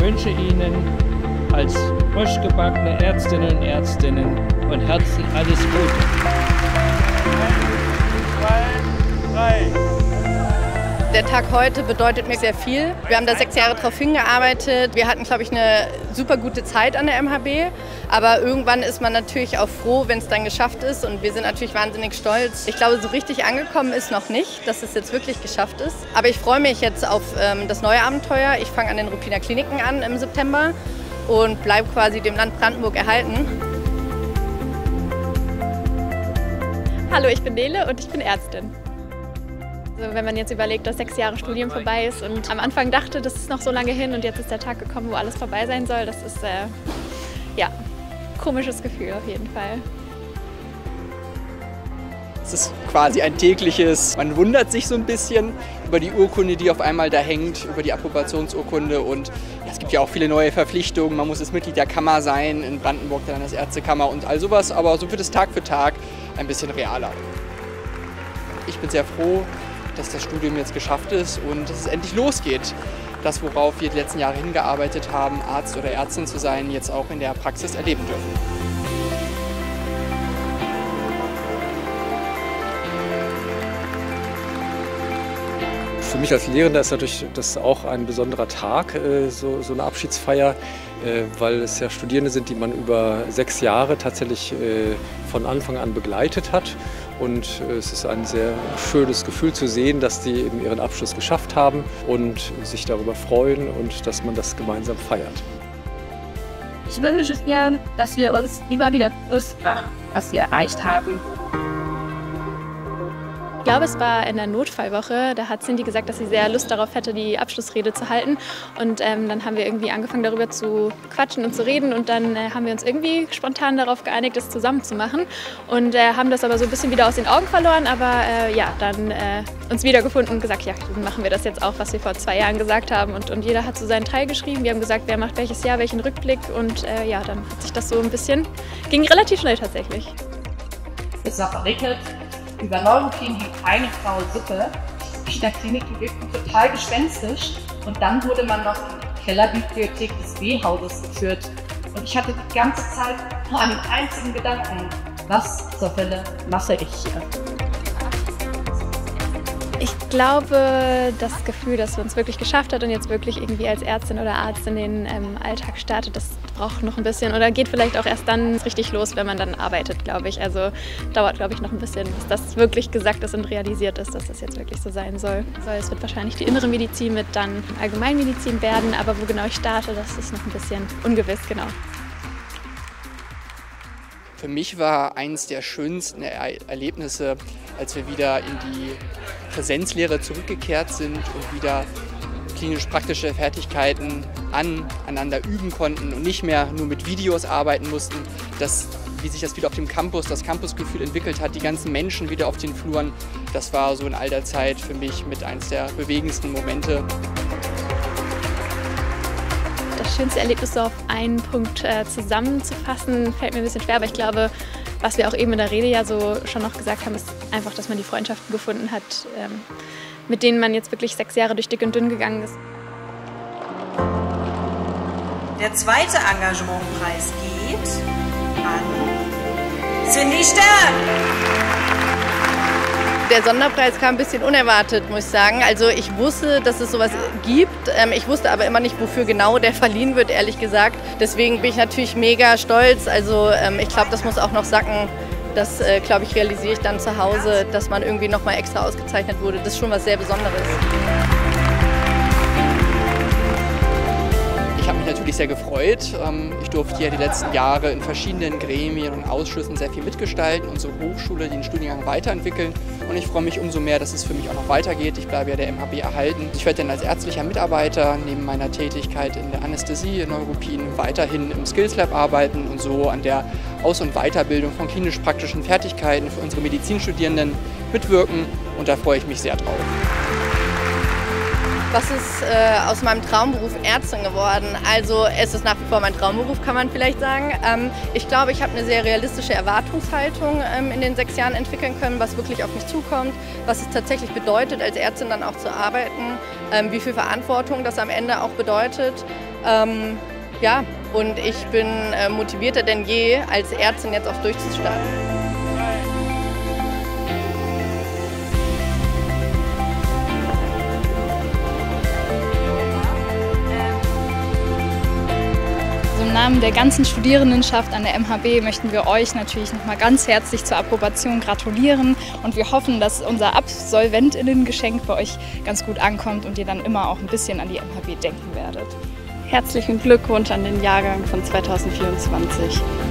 wünsche Ihnen als frisch gebackene Ärztinnen und Ärzte von Herzen alles Gute. 1, 2, 3. Der Tag heute bedeutet mir sehr viel. Wir haben da 6 Jahre drauf hingearbeitet. Wir hatten, glaube ich, eine super gute Zeit an der MHB. Aber irgendwann ist man natürlich auch froh, wenn es dann geschafft ist. Und wir sind natürlich wahnsinnig stolz. Ich glaube, so richtig angekommen ist noch nicht, dass es jetzt wirklich geschafft ist. Aber ich freue mich jetzt auf das neue Abenteuer. Ich fange an den Ruppiner Kliniken an im September und bleibe quasi dem Land Brandenburg erhalten. Hallo, ich bin Nele und ich bin Ärztin. Also wenn man jetzt überlegt, dass 6 Jahre Studium vorbei ist und am Anfang dachte, das ist noch so lange hin und jetzt ist der Tag gekommen, wo alles vorbei sein soll, das ist ja, komisches Gefühl auf jeden Fall. Es ist quasi ein tägliches, man wundert sich so ein bisschen über die Urkunde, die auf einmal da hängt, über die Approbationsurkunde und ja, es gibt ja auch viele neue Verpflichtungen, man muss jetzt Mitglied der Kammer sein, in Brandenburg der Landesärztekammer und all sowas, aber so wird es Tag für Tag ein bisschen realer. Ich bin sehr froh, dass das Studium jetzt geschafft ist und dass es endlich losgeht. Das, worauf wir die letzten Jahre hingearbeitet haben, Arzt oder Ärztin zu sein, jetzt auch in der Praxis erleben dürfen. Für mich als Lehrender ist natürlich das auch ein besonderer Tag, so eine Abschiedsfeier, weil es ja Studierende sind, die man über 6 Jahre tatsächlich von Anfang an begleitet hat. Und es ist ein sehr schönes Gefühl zu sehen, dass die eben ihren Abschluss geschafft haben und sich darüber freuen und dass man das gemeinsam feiert. Ich wünsche mir, dass wir uns immer wieder bewusst machen, was wir erreicht haben. Ich glaube, es war in der Notfallwoche, da hat Cindy gesagt, dass sie sehr Lust darauf hätte, die Abschlussrede zu halten. Und dann haben wir irgendwie angefangen, darüber zu quatschen und zu reden. Und dann haben wir uns irgendwie spontan darauf geeinigt, das zusammen zu machen. Und haben das aber so ein bisschen wieder aus den Augen verloren. Aber ja, dann uns wiedergefunden und gesagt, ja, dann machen wir das jetzt auch, was wir vor 2 Jahren gesagt haben. Und jeder hat so seinen Teil geschrieben. Wir haben gesagt, wer macht welches Jahr, welchen Rückblick. Und ja, dann hat sich das so ein bisschen, ging relativ schnell tatsächlich. Es war verwickelt. Über Neurokin hielt eine Frau Suppe. In der Klinik wirkten total gespenstisch. Und dann wurde man noch in die Kellerbibliothek des B-Hauses geführt. Und ich hatte die ganze Zeit nur einen einzigen Gedanken. Was zur Hölle mache ich hier? Ich glaube, das Gefühl, dass man es wirklich geschafft hat und jetzt wirklich irgendwie als Ärztin oder Arzt in den Alltag startet, das braucht noch ein bisschen oder geht vielleicht auch erst dann richtig los, wenn man dann arbeitet, glaube ich. Also dauert, glaube ich, noch ein bisschen, bis das wirklich gesagt ist und realisiert ist, dass das jetzt wirklich so sein soll. Es wird wahrscheinlich die innere Medizin mit dann Allgemeinmedizin werden, aber wo genau ich starte, das ist noch ein bisschen ungewiss, genau. Für mich war eines der schönsten Erlebnisse, als wir wieder in die Präsenzlehre zurückgekehrt sind und wieder klinisch-praktische Fertigkeiten aneinander üben konnten und nicht mehr nur mit Videos arbeiten mussten, wie sich das wieder auf dem Campus, das Campusgefühl entwickelt hat, die ganzen Menschen wieder auf den Fluren, das war so in all der Zeit für mich mit eines der bewegendsten Momente. Das schönste Erlebnis so auf einen Punkt zusammenzufassen, fällt mir ein bisschen schwer, aber ich glaube, was wir auch eben in der Rede ja so schon noch gesagt haben, ist einfach, dass man die Freundschaften gefunden hat, mit denen man jetzt wirklich 6 Jahre durch dick und dünn gegangen ist. Der zweite Engagementpreis geht an Cindy Stern. Der Sonderpreis kam ein bisschen unerwartet, muss ich sagen. Also ich wusste, dass es sowas gibt. Ich wusste aber immer nicht, wofür genau der verliehen wird, ehrlich gesagt. Deswegen bin ich natürlich mega stolz. Also ich glaube, das muss auch noch sacken. Das, glaube ich, realisiere ich dann zu Hause, dass man irgendwie nochmal extra ausgezeichnet wurde. Das ist schon was sehr Besonderes. Ich habe mich natürlich sehr gefreut. Ich durfte ja die letzten Jahre in verschiedenen Gremien und Ausschüssen sehr viel mitgestalten, unsere Hochschule, den Studiengang weiterentwickeln. Und ich freue mich umso mehr, dass es für mich auch noch weitergeht. Ich bleibe ja der MHB erhalten. Ich werde dann als ärztlicher Mitarbeiter neben meiner Tätigkeit in der Anästhesie, in Neuropin, weiterhin im Skills Lab arbeiten und so an der Aus- und Weiterbildung von klinisch-praktischen Fertigkeiten für unsere Medizinstudierenden mitwirken. Und da freue ich mich sehr drauf. Was ist aus meinem Traumberuf Ärztin geworden? Also es ist nach wie vor mein Traumberuf, kann man vielleicht sagen. Ich glaube, ich habe eine sehr realistische Erwartungshaltung in den 6 Jahren entwickeln können, was wirklich auf mich zukommt, was es tatsächlich bedeutet, als Ärztin dann auch zu arbeiten, wie viel Verantwortung das am Ende auch bedeutet. Ja, und ich bin motivierter denn je, als Ärztin jetzt auch durchzustarten. Im Namen der ganzen Studierendenschaft an der MHB möchten wir euch natürlich nochmal ganz herzlich zur Approbation gratulieren und wir hoffen, dass unser AbsolventInnen-Geschenk bei euch ganz gut ankommt und ihr dann immer auch ein bisschen an die MHB denken werdet. Herzlichen Glückwunsch an den Jahrgang von 2024.